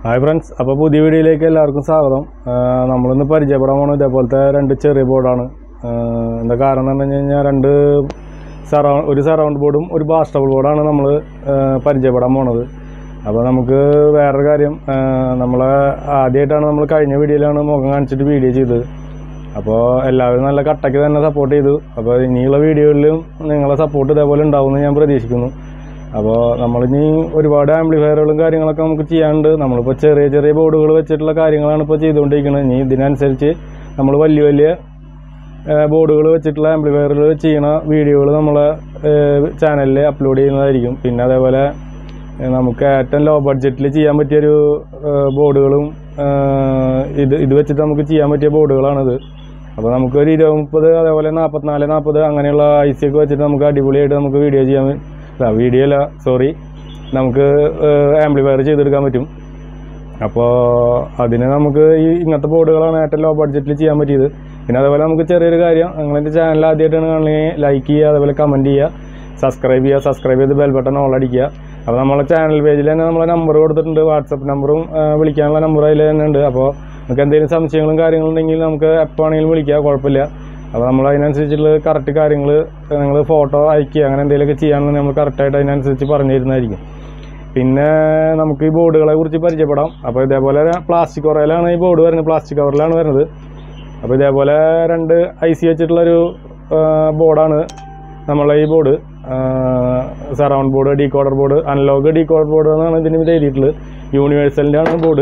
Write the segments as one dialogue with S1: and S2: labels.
S1: Hi friends, അപ്പോൾ പുതിയ വീഡിയോയിലേക്ക് എല്ലാവർക്കും സ്വാഗതം. നമ്മളിന്ന് പരിചയപ്പെടാൻ പോകുന്നത് ഇതേപോലത്തെ രണ്ട് ചെറിയ ബോർഡാണ്. എന്താ കാരണം എന്ന് പറഞ്ഞു കഴിഞ്ഞാൽ ഒരു സറൗണ്ട് ബോർഡും ഒരു ബാസ്റ്റബിൾ ബോർഡാണ് നമ്മൾ പരിചയപ്പെടാൻ പോണത്. അപ്പോൾ നമുക്ക് വേറൊരു കാര്യം, ആദ്യമായിട്ടാണ് നമ്മൾ കഴിഞ്ഞ വീഡിയോയിലാണ് മുഖം കാണിച്ചിട്ട് വീഡിയോ ചെയ്തത്. അപ്പോൾ എല്ലാവരും നല്ല കട്ടയ്ക്ക് തന്നെ സപ്പോർട്ട് ചെയ്തു. അപ്പോൾ ഇനിയുള്ള വീഡിയോയിലും നിങ്ങളെ സപ്പോർട്ട് ഇതേപോലെ ഉണ്ടാവുമെന്ന് ഞാൻ പ്രതീക്ഷിക്കുന്നു. അപ്പോൾ നമ്മളിനി ഒരുപാട് ആംപ്ലിഫയറുകളും കാര്യങ്ങളൊക്കെ നമുക്ക് ചെയ്യാനുണ്ട്. നമ്മളിപ്പോൾ ചെറിയ ചെറിയ ബോർഡുകൾ വെച്ചിട്ടുള്ള കാര്യങ്ങളാണ് ഇപ്പോൾ ചെയ്തുകൊണ്ടിരിക്കുന്നത്. ഇനി ഇതിനനുസരിച്ച് നമ്മൾ വലിയ വലിയ ബോർഡുകൾ വെച്ചിട്ടുള്ള ആംപ്ലിഫയറുകൾ ചെയ്യുന്ന വീഡിയോകൾ നമ്മളെ ചാനലിൽ അപ്ലോഡ് ചെയ്യുന്നതായിരിക്കും. പിന്നെ അതേപോലെ നമുക്ക് ഏറ്റവും ലോ ബഡ്ജറ്റിൽ ചെയ്യാൻ പറ്റിയൊരു ബോർഡുകളും ഇത് വെച്ചിട്ട് നമുക്ക് ചെയ്യാൻ പറ്റിയ ബോർഡുകളാണിത്. അപ്പോൾ നമുക്കൊരു 20-30 അതേപോലെ 44-40 അങ്ങനെയുള്ള IC ഒക്കെ വെച്ചിട്ട് നമുക്ക് അടിപൊളിയായിട്ട് നമുക്ക് നമുക്ക് ആംപ്ലിഫയർ ചെയ്തെടുക്കാൻ പറ്റും. അപ്പോൾ അതിന് നമുക്ക് ഇങ്ങനത്തെ ബോർഡുകളാണ് ഏറ്റവും ലോ ബഡ്ജറ്റിൽ ചെയ്യാൻ പറ്റിയത്. പിന്നെ അതേപോലെ നമുക്ക് ചെറിയൊരു കാര്യം, നിങ്ങളെൻ്റെ ചാനൽ ആദ്യമായിട്ടാണ് കാണുന്നത് ലൈക്ക് ചെയ്യുക, അതേപോലെ കമൻറ്റ് ചെയ്യുക, സബ്സ്ക്രൈബ് ചെയ്ത് ബെൽ ബട്ടൺ ഓൾ അടിക്കുക. അപ്പോൾ നമ്മളെ ചാനൽ പേജിൽ തന്നെ നമ്മളെ നമ്പർ കൊടുത്തിട്ടുണ്ട്, വാട്സപ്പ് നമ്പറും വിളിക്കാനുള്ള നമ്പർ അതിൽ തന്നെ ഉണ്ട്. അപ്പോൾ നമുക്ക് എന്തെങ്കിലും സംശയങ്ങളും കാര്യങ്ങളും ഉണ്ടെങ്കിൽ നമുക്ക് എപ്പോൾ ആണെങ്കിലും വിളിക്കുക, കുഴപ്പമില്ല. അപ്പോൾ നമ്മൾ അതിനനുസരിച്ചുള്ള കറക്റ്റ് കാര്യങ്ങൾ നിങ്ങൾ ഫോട്ടോ അയക്കുക, അങ്ങനെ എന്തെങ്കിലുമൊക്കെ ചെയ്യാമെന്ന് നമ്മൾ കറക്റ്റായിട്ട് അതിനനുസരിച്ച് പറഞ്ഞു തരുന്നതായിരിക്കും. പിന്നെ നമുക്ക് ഈ ബോർഡുകളെ കുറിച്ച് പരിചയപ്പെടാം. അപ്പോൾ ഇതേപോലെ പ്ലാസ്റ്റിക് കവറിലാണ് ഈ ബോർഡ് വരുന്നത്, പ്ലാസ്റ്റിക് കവറിലാണ് വരുന്നത്. അപ്പോൾ ഇതേപോലെ 2 IC വെച്ചിട്ടുള്ളൊരു ബോർഡാണ് നമ്മളെ ഈ board. Surround board, decoder board, analogue decoder board എന്നാണ് ഇതിന് എഴുതിയിട്ടുള്ളത്. യൂണിവേഴ്സലിൻ്റെ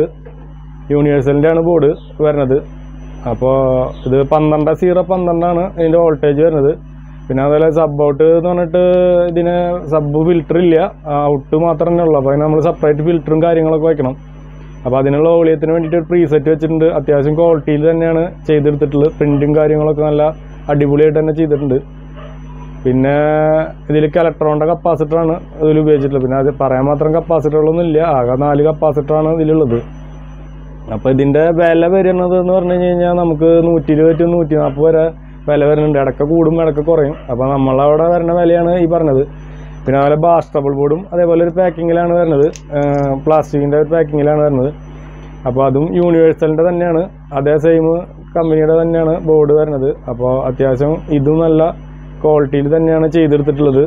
S1: ആണ് ബോർഡ് വരുന്നത്. അപ്പോൾ ഇത് 12-0-12 ഇതിൻ്റെ വോൾട്ടേജ് വരുന്നത്. പിന്നെ അതുപോലെ സബ് ഔട്ട് എന്ന് പറഞ്ഞിട്ട് ഇതിന് സബ് ഫിൽറ്റർ ഇല്ല, ഔട്ട് മാത്രമേ ഉള്ളൂ. അപ്പോൾ അതിന് നമ്മൾ സെപ്പറേറ്റ് ഫിൽറ്ററും കാര്യങ്ങളൊക്കെ വയ്ക്കണം. അപ്പോൾ അതിനുള്ള വോളിയത്തിന് വേണ്ടിയിട്ട് ഒരു പ്രീസെറ്റ് വെച്ചിട്ടുണ്ട്. അത്യാവശ്യം ക്വാളിറ്റിയിൽ തന്നെയാണ് ചെയ്തെടുത്തിട്ടുള്ളത്. പ്രിൻറ്റും കാര്യങ്ങളൊക്കെ നല്ല അടിപൊളിയായിട്ട് തന്നെ ചെയ്തിട്ടുണ്ട്. പിന്നെ ഇതിൽ ഇലക്ട്രോണിൻ്റെ കപ്പാസിറ്ററാണ് ഇതിൽ ഉപയോഗിച്ചിട്ടുള്ളത്. പിന്നെ അത് പറയാൻ മാത്രം കപ്പാസിറ്ററുകളൊന്നും ഇല്ല, ആകെ 4 കപ്പാസിറ്ററാണ് ഇതിലുള്ളത്. അപ്പോൾ ഇതിൻ്റെ വില വരുന്നത് എന്ന് പറഞ്ഞു കഴിഞ്ഞാൽ നമുക്ക് 120-140 വരെ വില വരുന്നുണ്ട്. ഇടയ്ക്ക് കൂടും ഇടയ്ക്ക് കുറയും. അപ്പോൾ നമ്മളവിടെ വരുന്ന വിലയാണ് ഈ പറഞ്ഞത്. പിന്നെ അതുപോലെ ബാസ്റ്റബിൾ ബോർഡും അതേപോലെ ഒരു പാക്കിങ്ങിലാണ് വരുന്നത്, പ്ലാസ്റ്റിക്കിൻ്റെ ഒരു പാക്കിങ്ങിലാണ് വരുന്നത്. അപ്പോൾ അതും യൂണിവേഴ്സലിൻ്റെ തന്നെയാണ്, അതേ സെയിം കമ്പനിയുടെ തന്നെയാണ് ബോർഡ് വരുന്നത്. അപ്പോൾ അത്യാവശ്യം ഇതും നല്ല ക്വാളിറ്റിയിൽ തന്നെയാണ് ചെയ്തെടുത്തിട്ടുള്ളത്.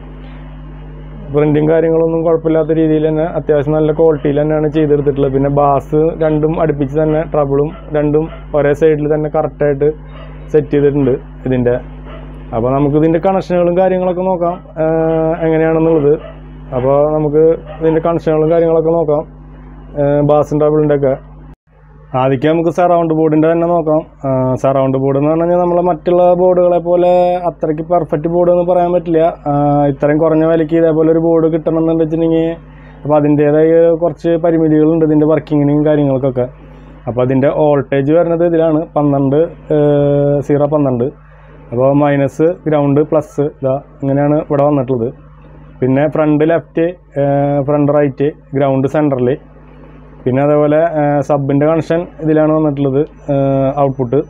S1: പ്രിൻറ്റും കാര്യങ്ങളൊന്നും കുഴപ്പമില്ലാത്ത രീതിയിൽ തന്നെ അത്യാവശ്യം നല്ല ക്വാളിറ്റിയിൽ തന്നെയാണ് ചെയ്തെടുത്തിട്ടുള്ളത്. പിന്നെ ബാസ് രണ്ടും അടുപ്പിച്ച് തന്നെ, ട്രബിളും രണ്ടും ഒരേ സൈഡിൽ തന്നെ കറക്റ്റായിട്ട് സെറ്റ് ചെയ്തിട്ടുണ്ട് ഇതിൻ്റെ. അപ്പോൾ നമുക്ക് ഇതിൻ്റെ കണക്ഷനുകളും കാര്യങ്ങളൊക്കെ നോക്കാം എങ്ങനെയാണെന്നുള്ളത്. അപ്പോൾ നമുക്ക് ഇതിൻ്റെ കണക്ഷനുകളും കാര്യങ്ങളൊക്കെ നോക്കാം, ബാസും ട്രബിളിൻ്റെ ഒക്കെ. ആദ്യം നമുക്ക് സറൗണ്ട് ബോർഡിൻ്റെ തന്നെ നോക്കാം. സറൗണ്ട് ബോർഡ് എന്ന് പറഞ്ഞു കഴിഞ്ഞാൽ നമ്മളെ മറ്റുള്ള ബോർഡുകളെ പോലെ അത്രയ്ക്ക് പെർഫെക്റ്റ് ബോർഡ് എന്ന് പറയാൻ പറ്റില്ല. ഇത്രയും കുറഞ്ഞ വിലയ്ക്ക് ഇതേപോലെ ഒരു ബോർഡ് കിട്ടണമെന്ന് വെച്ചിട്ടുണ്ടെങ്കിൽ അപ്പോൾ അതിൻ്റേതായ കുറച്ച് പരിമിതികളുണ്ട് ഇതിൻ്റെ വർക്കിങ്ങിനും കാര്യങ്ങൾക്കൊക്കെ. അപ്പോൾ അതിൻ്റെ വോൾട്ടേജ് വരുന്നത് ഇതിലാണ് 12-0-12. അപ്പോൾ മൈനസ്, ഗ്രൗണ്ട്, പ്ലസ് ഇങ്ങനെയാണ് ഇവിടെ വന്നിട്ടുള്ളത്. പിന്നെ front left, front right, ground സെൻറ്ററിൽ. പിന്നെ അതേപോലെ സബിൻ്റെ കണക്ഷൻ ഇതിലാണ് വന്നിട്ടുള്ളത്, ഔട്ട്പുട്ട്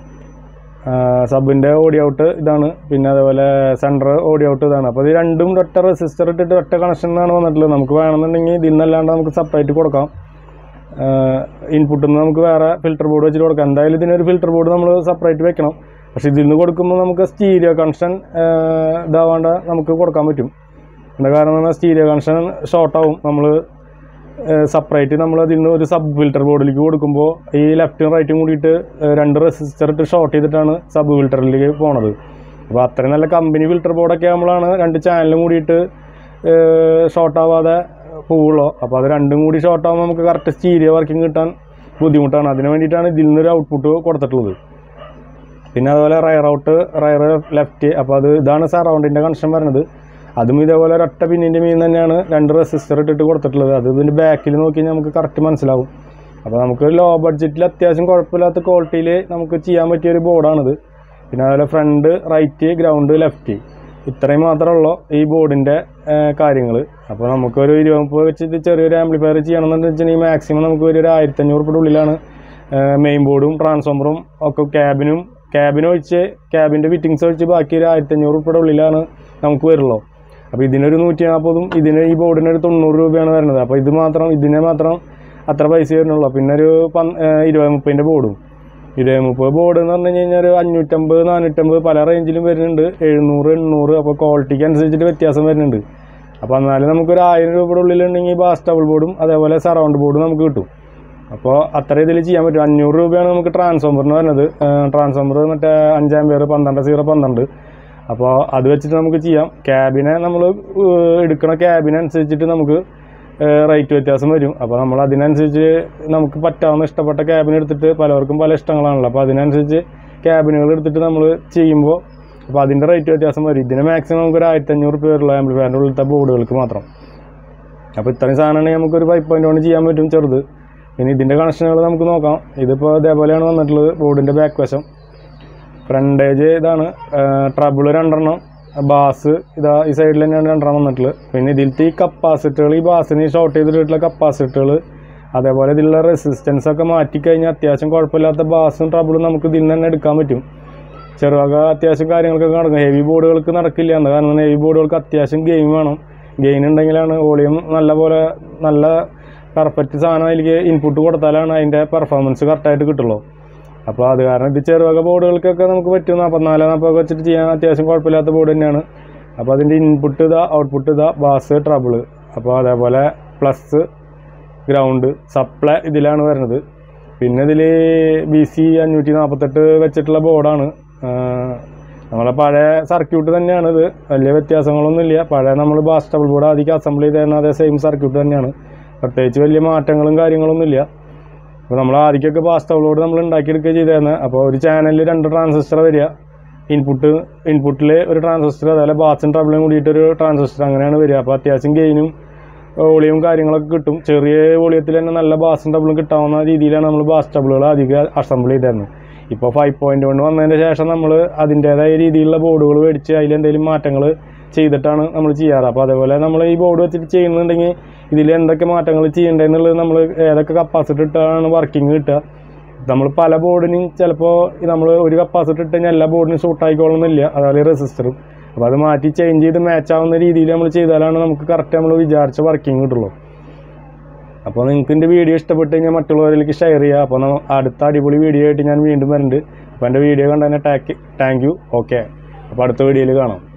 S1: സബിൻ്റെ ഓഡിയോ ഔട്ട് ഇതാണ്. പിന്നെ അതേപോലെ സെൻറ്റർ ഓഡിയോ ഔട്ട് ഇതാണ്. അപ്പോൾ ഇത് രണ്ടും ഒറ്റ റെസിസ്റ്റർ ഇട്ടിട്ട് ഒറ്റ കണക്ഷൻ എന്നാണ് വന്നിട്ടുള്ളത്. നമുക്ക് വേണമെന്നുണ്ടെങ്കിൽ ഇതിൽ നിന്നല്ലാണ്ട് നമുക്ക് സെപ്പറേറ്റ് കൊടുക്കാം. ഇൻപുട്ടിൽ നിന്ന് നമുക്ക് വേറെ ഫിൽറ്റർ ബോർഡ് വെച്ചിട്ട് കൊടുക്കാം. എന്തായാലും ഇതിനൊരു ഫിൽറ്റർ ബോർഡ് നമ്മൾ സെപ്പറേറ്റ് വെക്കണം. പക്ഷേ ഇതിൽ നിന്ന് കൊടുക്കുമ്പോൾ നമുക്ക് സ്റ്റീരിയോ കണക്ഷൻ ഇതാവാണ്ട് നമുക്ക് കൊടുക്കാൻ പറ്റും. എന്താ കാരണം എന്ന് പറഞ്ഞാൽ സ്റ്റീരിയോ കണക്ഷൻ ഷോർട്ടാവും. നമ്മൾ സെപ്പറേറ്റ് നമ്മൾ അതിൽ നിന്ന് ഒരു സബ് ഫിൽറ്റർ ബോർഡിലേക്ക് കൊടുക്കുമ്പോൾ ഈ ലെഫ്റ്റും റൈറ്റും കൂടിയിട്ട് 2 റെസിസ്റ്റർ ഇട്ട് ഷോർട്ട് ചെയ്തിട്ടാണ് സബ് ഫിൽറ്ററിലേക്ക് പോണത്. അപ്പോൾ അത്രയും നല്ല കമ്പനി ഫിൽറ്റർ ബോർഡൊക്കെ ആകുമ്പോഴാണ് 2 ചാനലും കൂടിയിട്ട് ഷോർട്ട് ആവാതെ പോവുള്ളൂ. അപ്പോൾ അത് രണ്ടും കൂടി ഷോർട്ട് ആകുമ്പോൾ നമുക്ക് കറക്റ്റ് സ്റ്റീരിയോ വർക്കിംഗ് കിട്ടാൻ ബുദ്ധിമുട്ടാണ്. അതിന് വേണ്ടിയിട്ടാണ് ഇതിൽ നിന്നൊരു ഔട്ട്പുട്ട് കൊടുത്തിട്ടുള്ളത്. പിന്നെ അതുപോലെ റയർ ലെഫ്റ്റ്. അപ്പോൾ ഇതാണ് സറൗണ്ടിൻ്റെ കണക്ഷൻ വരുന്നത്. അതും ഇതേപോലെ ഒരൊറ്റ പിന്നിൻ്റെ മീൻ തന്നെയാണ് 2 റെസിസ്റ്റർ ഇട്ടിട്ട് കൊടുത്തിട്ടുള്ളത്. അത് ഇതിൻ്റെ ബാക്കിൽ നോക്കി കഴിഞ്ഞാൽ നമുക്ക് കറക്റ്റ് മനസ്സിലാവും. അപ്പോൾ നമുക്ക് ലോ ബഡ്ജറ്റിൽ അത്യാവശ്യം കുഴപ്പമില്ലാത്ത ക്വാളിറ്റിയിൽ നമുക്ക് ചെയ്യാൻ പറ്റിയൊരു ബോർഡാണിത്. പിന്നെ അതുപോലെ ഫ്രണ്ട്, റൈറ്റ്, ഗ്രൗണ്ട്, ലെഫ്റ്റ്, ഇത്രയും മാത്രമുള്ളൂ ഈ ബോർഡിൻ്റെ കാര്യങ്ങൾ. അപ്പോൾ നമുക്കൊരു 20-30 വെച്ചിട്ട് ചെറിയൊരു ആംപ്ലിഫയർ ചെയ്യണമെന്ന് വെച്ചിട്ടുണ്ടെങ്കിൽ മാക്സിമം നമുക്ക് ഒരു 1500 ഉള്ളിലാണ് മെയിൻ ബോർഡും ട്രാൻസ്ഫോമറും ഒക്കെ ക്യാബിനൊഴിച്ച് ക്യാബിൻ്റെ ഫിറ്റിങ്സ് ഒഴിച്ച് ബാക്കി ഒരു 1500 ഉള്ളിലാണ് നമുക്ക് വരുള്ളൂ. അപ്പോൾ ഇതിനൊരു 140, ഈ ബോർഡിനൊരു 90 രൂപയാണ് വരുന്നത്. അപ്പോൾ ഇതിനെ മാത്രം അത്ര പൈസ വരുന്നുള്ളൂ. പിന്നെ ഒരു 20-30 ബോർഡും 20-30 ബോർഡ് എന്ന് പറഞ്ഞു കഴിഞ്ഞാൽ ഒരു 550-450 പല റേഞ്ചിലും വരുന്നുണ്ട്, 700-800. അപ്പോൾ ക്വാളിറ്റിക്ക് അനുസരിച്ചിട്ട് വ്യത്യാസം വരുന്നുണ്ട്. അപ്പോൾ എന്നാലും നമുക്കൊരു 1000 രൂപയുടെ ഉള്ളിലുണ്ടെങ്കിൽ ബാസ് ഡബിൾ ബോർഡും അതേപോലെ സറൗണ്ട് ബോർഡും നമുക്ക് കിട്ടും. അപ്പോൾ അത്ര ഇതിൽ ചെയ്യാൻ പറ്റും. 500 രൂപയാണ് നമുക്ക് ട്രാൻസ്ഫോമറിന് വരുന്നത്. ട്രാൻസ്ഫോമർ മറ്റേ 5 ആമ്പിയർ 12-0-12. അപ്പോൾ അത് വെച്ചിട്ട് നമുക്ക് ചെയ്യാം. ക്യാബിനെ നമ്മൾ എടുക്കുന്ന ക്യാബിനനുസരിച്ചിട്ട് നമുക്ക് റേറ്റ് വ്യത്യാസം വരും. അപ്പോൾ നമ്മൾ അതിനനുസരിച്ച് നമുക്ക് പറ്റാവുന്ന ഇഷ്ടപ്പെട്ട ക്യാബിൻ എടുത്തിട്ട്, പലവർക്കും പല ഇഷ്ടങ്ങളാണല്ലോ, അപ്പോൾ അതിനനുസരിച്ച് ക്യാബിനുകൾ എടുത്തിട്ട് നമ്മൾ ചെയ്യുമ്പോൾ അപ്പോൾ അതിൻ്റെ റേറ്റ് വ്യത്യാസം വരും. ഇതിന് മാക്സിമം നമുക്കൊരു 1500 രൂപ വരുള്ള ആംപ്ലിഫയറിൻ്റെ ഉള്ളിലത്തെ ബോർഡുകൾക്ക് മാത്രം. അപ്പോൾ ഇത്രയും സാധനമാണെങ്കിൽ നമുക്കൊരു 5.1 ചെയ്യാൻ പറ്റും ചെറുത്. ഇനി ഇതിൻ്റെ കണക്ഷനുകൾ നമുക്ക് നോക്കാം. ഇതിപ്പോൾ ഇതേപോലെയാണ് വന്നിട്ടുള്ളത്. ബോർഡിൻ്റെ ബാക്ക് വശം ഫ്രണ്ടേജ് ഇതാണ്, ട്രബിൾ 2 ബാസ് ഇതാ ഈ സൈഡിൽ തന്നെയാണ് 2 വന്നിട്ടുള്ളത്. പിന്നെ ഇതിലത്തെ ഈ കപ്പാസിറ്ററുകൾ, ഈ ബാസിന് ഷോർട്ട് ചെയ്തിട്ടുള്ള കപ്പാസിറ്ററുകൾ, അതേപോലെ ഇതിലുള്ള റെസിസ്റ്റൻസ് ഒക്കെ മാറ്റിക്കഴിഞ്ഞാൽ അത്യാവശ്യം കുഴപ്പമില്ലാത്ത ബാസും ട്രബിളും നമുക്ക് ഇതിൽ നിന്ന് തന്നെ എടുക്കാൻ പറ്റും. ചെറുവക അത്യാവശ്യം കാര്യങ്ങൾക്കൊക്കെ നടക്കും. ഹെവി ബോർഡുകൾക്ക് നടക്കില്ല എന്ന്, കാരണം ഹെവി ബോർഡുകൾക്ക് അത്യാവശ്യം ഗെയിൻ വേണം. ഗെയിൻ ഉണ്ടെങ്കിലാണ് വോളിയം നല്ല പെർഫെക്റ്റ് സാധനം അതിലേക്ക് ഇൻപുട്ട് കൊടുത്താലാണ് അതിൻ്റെ പെർഫോമൻസ് കറക്റ്റായിട്ട് കിട്ടുള്ളൂ. അപ്പോൾ അത് കാരണം ഇത് ചെറുവക ബോർഡുകൾക്കൊക്കെ നമുക്ക് പറ്റും. 44-40 വെച്ചിട്ട് ചെയ്യാൻ അത്യാവശ്യം കുഴപ്പമില്ലാത്ത ബോർഡ് തന്നെയാണ്. അപ്പോൾ അതിൻ്റെ ഇൻപുട്ട് ഇതാ, ഔട്ട്പുട്ട് ഇതാ, ബാസ് ട്രബിള്, അപ്പോൾ അതേപോലെ പ്ലസ് ഗ്രൗണ്ട് സപ്ലൈ ഇതിലാണ് വരുന്നത്. പിന്നെ ഇതിൽ BC 548 വെച്ചിട്ടുള്ള ബോർഡാണ്. നമ്മളെ പഴയ സർക്യൂട്ട് തന്നെയാണിത്, വലിയ വ്യത്യാസങ്ങളൊന്നുമില്ല. പഴയ നമ്മൾ ബാസ് ഡബിൾ ബോർഡ് ആദ്യം അസംബിൾ ചെയ്ത് തരുന്ന അതേ സെയിം സർക്യൂട്ട് തന്നെയാണ്, പ്രത്യേകിച്ച് വലിയ മാറ്റങ്ങളും കാര്യങ്ങളൊന്നുമില്ല. അപ്പോൾ നമ്മൾ ആദ്യമൊക്കെ ബാസ് ഡബിൾ ബോർഡ് നമ്മൾ ഉണ്ടാക്കിയെടുക്കുക ചെയ്തിരുന്നത്. അപ്പോൾ ഒരു ചാനലിൽ 2 ട്രാൻസിസ്റ്റർ വരിക, ഇൻപുട്ടിൽ ഒരു ട്രാൻസിസ്റ്റർ, അതേപോലെ ബാസും ട്രബിളും കൂടിയിട്ടൊരു ട്രാൻസിസ്റ്റർ, അങ്ങനെയാണ് വരിക. അപ്പോൾ അത്യാവശ്യം ഗെയിനും വോളിയവും കാര്യങ്ങളൊക്കെ കിട്ടും. ചെറിയ വോളിയത്തിൽ തന്നെ നല്ല ബാസും ഡബിളും കിട്ടാവുന്ന രീതിയിലാണ് നമ്മൾ ബാസ് ഡബിളുകൾ അധികം അസംബിൾ ചെയ്തിരുന്നത്. ഇപ്പോൾ 5.1 വന്നതിന് ശേഷം നമ്മൾ അതിൻ്റേതായ രീതിയിലുള്ള ബോർഡുകൾ മേടിച്ച് അതിലെന്തെങ്കിലും മാറ്റങ്ങൾ ചെയ്തിട്ടാണ് നമ്മൾ ചെയ്യാറ്. അപ്പോൾ അതേപോലെ നമ്മൾ ഈ ബോർഡ് വെച്ചിട്ട് ചെയ്യുന്നുണ്ടെങ്കിൽ ഇതിൽ എന്തൊക്കെ മാറ്റങ്ങൾ ചെയ്യേണ്ടതെന്നുള്ളത്, നമ്മൾ ഏതൊക്കെ കപ്പാസിറ്റി ഇട്ടാണ് വർക്കിംഗ് കിട്ടുക. നമ്മൾ പല ബോർഡിനും ചിലപ്പോൾ നമ്മൾ ഒരു കപ്പാസിറ്റി ഇട്ട് കഴിഞ്ഞാൽ എല്ലാ ബോർഡിനും സൂട്ടായിക്കോളണമെന്നില്ല, അതുപോലെ റെസിസ്റ്ററും. അപ്പോൾ അത് മാറ്റി ചേഞ്ച് ചെയ്ത് മാച്ച് ആവുന്ന രീതിയിൽ നമ്മൾ ചെയ്താലാണ് നമുക്ക് കറക്റ്റ് നമ്മൾ വിചാരിച്ച വർക്കിംഗ് കിട്ടുള്ളൂ. അപ്പോൾ നിങ്ങൾക്ക് എൻ്റെ വീഡിയോ ഇഷ്ടപ്പെട്ട് കഴിഞ്ഞാൽ മറ്റുള്ളവരിലേക്ക് ഷെയർ ചെയ്യുക. അപ്പോൾ അടുത്ത അടിപൊളി വീഡിയോ ആയിട്ട് ഞാൻ വീണ്ടും വരുന്നുണ്ട്. അപ്പോൾ എൻ്റെ വീഡിയോ കണ്ടതിന് താങ്ക് യു. ഓക്കെ, അപ്പോൾ അടുത്ത വീഡിയോയിൽ കാണാം.